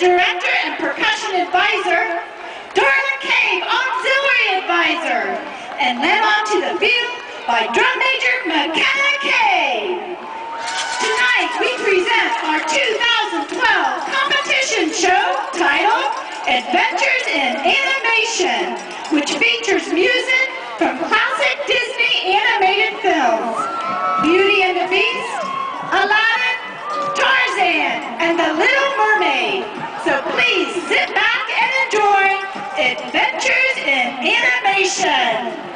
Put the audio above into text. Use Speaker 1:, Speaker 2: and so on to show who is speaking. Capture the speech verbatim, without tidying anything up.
Speaker 1: Director and Percussion Advisor, Darla Cave, Auxiliary Advisor, and led on to the field by Drum Major McKenna Cave. Tonight we present our two thousand twelve competition show titled Adventures in Animation, which features music from classic Disney animated films, Beauty and the Beast, Aladdin, Tarzan, and The Little Mermaid. So please sit back and enjoy Adventures in Animation.